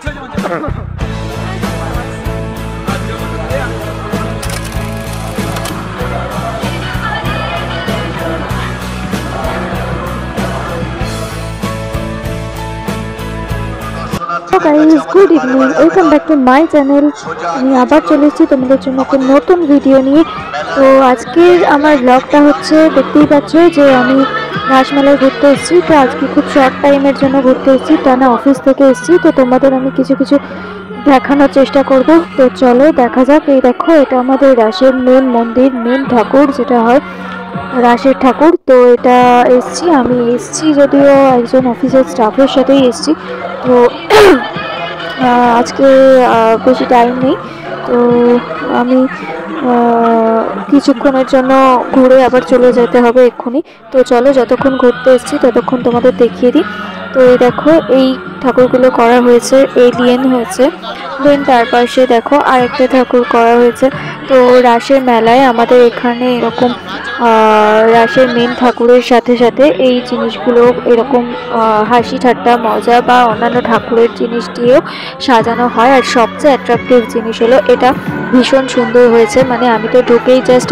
Guys good evening welcome back to my channel. আমি আবার চলে এসেছি তোমাদের জন্য একটা নতুন ভিডিও নিয়ে। তো আজকের আমার ব্লগটা হচ্ছে দেখতেই পাচ্ছ যে আমি রাসমেলায় ঘুরতে এসেছি। তো আজকে খুব শর্ট টাইমের জন্য ঘুরতে এসেছি, টানা অফিস থেকে এসেছি। তো তোমাদের আমি কিছু কিছু দেখানোর চেষ্টা করব। তো চলো দেখা যাক। এই দেখো, এটা আমাদের রাসের মেন মন্দির, মেন ঠাকুর যেটা হয় রাসের ঠাকুর। তো এটা আমি এসেছি যদিও একজন অফিসের স্টাফের সাথেই এসেছি। তো আজকে বেশি টাইম নেই, তো আমি কিছুক্ষণের জন্য ঘুরে আবার চলে যেতে হবে এক্ষুনি। তো চলো, যতক্ষণ ঘুরতে এসেছি ততক্ষণ তোমাদের দেখিয়ে দিই। তো এই দেখো, এই ঠাকুরগুলো করা হয়েছে, এলিয়েন হয়েছে। দেন তার পাশে দেখো আরেকটা ঠাকুর করা হয়েছে। তো রাসের মেলায় আমাদের এখানে এরকম রাসের মেন ঠাকুরের সাথে সাথে এই জিনিসগুলো এরকম হাসি ঠাট্টা মজা বা অন্যান্য ঠাকুরের জিনিস দিয়েও সাজানো হয়। আর সবচেয়ে অ্যাট্রাকটিভ জিনিস হলো এটা ভীষণ সুন্দর হয়েছে, মানে আমি তো ঢুকেই জাস্ট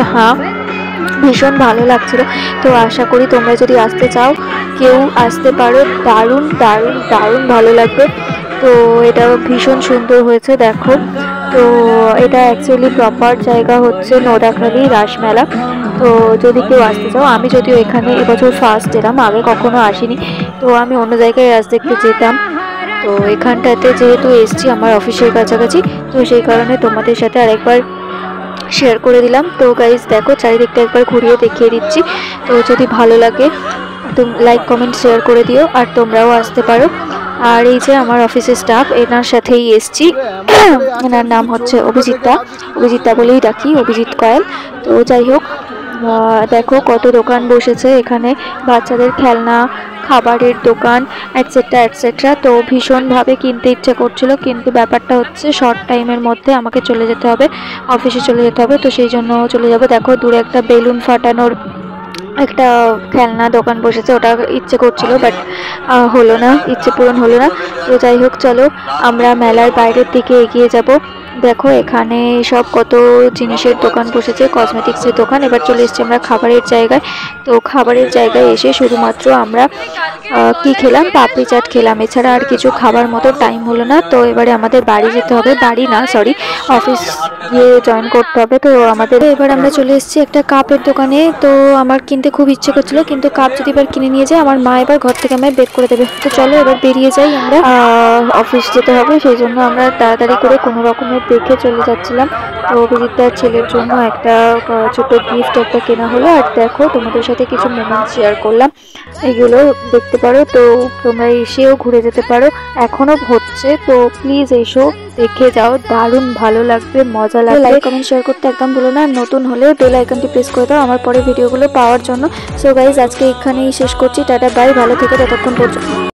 ভীষণ ভালো লাগছিল। তো আশা করি তোমরা যদি আসতে চাও কেউ আসতে পারো, দারুণ দারুণ দারুণ ভালো লাগবে। তো এটা ভীষণ সুন্দর হয়েছে দেখো। তো এটা অ্যাকচুয়ালি প্রপার জায়গা হচ্ছে নোদাখালী রাসমেলা। তো যদি কেউ আসতে চাও, আমি যদিও এখানে এবছর ফার্স্ট এলাম, আগে কখনো আসিনি। তো আমি অন্য জায়গায় রাস দেখতে যেতাম, তো এখানটাতে যেহেতু এসছি আমার অফিসের কাছাকাছি, তো সেই কারণে তোমাদের সাথে আরেকবার শেয়ার করে দিলাম। তো গাইজ দেখো, চারিদিকটা একবার ঘুরিয়ে দেখিয়ে দিচ্ছি। তো যদি ভালো লাগে তো লাইক কমেন্ট শেয়ার করে দিও, আর তোমরাও আসতে পারো। আর এই যে আমার অফিসের স্টাফ, এনার সাথেই এসছি। এনার নাম হচ্ছে অভিজিৎদা বলেই ডাকি, অভিজিৎ কয়াল। তো যাই হোক, দেখো কত দোকান বসেছে এখানে, বাচ্চাদের খেলনা, খাবারের দোকান, এটসেট্রা এটসেট্রা। তো ভীষণভাবে কিনতে ইচ্ছে করছিল, কিন্তু ব্যাপারটা হচ্ছে শর্ট টাইমের মধ্যে আমাকে চলে যেতে হবে, অফিসে চলে যেতে হবে। তো সেই জন্য চলে যাব। দেখো দূরে একটা বেলুন ফাটানোর একটা খেলনা দোকান বসেছে, ওটা ইচ্ছে করছিল বাট হলো না, ইচ্ছে পূরণ হলো না। তো যাই হোক, চলো আমরা মেলার বাইরের দিকে এগিয়ে যাব। দেখো এখানে সব কত জিনিসের দোকান বসেছে, কসমেটিক্সের দোকান। এবার চলে এসেছি আমরা খাবারের জায়গায়। তো খাবারের জায়গায় এসে শুধুমাত্র আমরা কি খেলাম, পাপড়ি চাট খেলাম, এছাড়া আর কিছু খাবার মতো টাইম হলো না। তো এবারে আমাদের বাড়ি যেতে হবে, বাড়ি না সরি অফিস গিয়ে জয়েন করতে হবে। তো আমাদের এবার আমরা চলে এসেছি একটা কাপের দোকানে। তো আমার কিনতে খুব ইচ্ছে করছিল, কিন্তু কাপ যদি এবার কিনে নিয়ে যায় আমার মা এবার ঘর থেকে আমায় বের করে দেবে। তো চলো এবার বেরিয়ে যাই, আমরা অফিস যেতে হবে, সেই জন্য আমরা তাড়াতাড়ি করে কোনো রকমের দেখে চলে যাচ্ছিলাম। তো অভিজিৎদার ছেলের জন্য একটা ছোট গিফট একটা কেনা হলো। আর দেখো তোমাদের সাথে কিছু মোমেন্ট শেয়ার করলাম, এগুলো দেখতে পারো। তো তোমরা এসেও ঘুরে যেতে পারো, এখনো হচ্ছে। তো প্লিজ এসো, দেখে যাও, দারুণ ভালো লাগবে, মজা লাগবে। লাইক কমেন্ট শেয়ার করতে একদম ভুলো না। নতুন হলে বেল আইকনটি প্রেস করে দাও আমার পরে ভিডিওগুলো পাওয়ার জন্য। সো গাইজ আজকে এখানেই শেষ করছি, টাটা বাই, ভালো থেকে ততক্ষণ পর্যন্ত।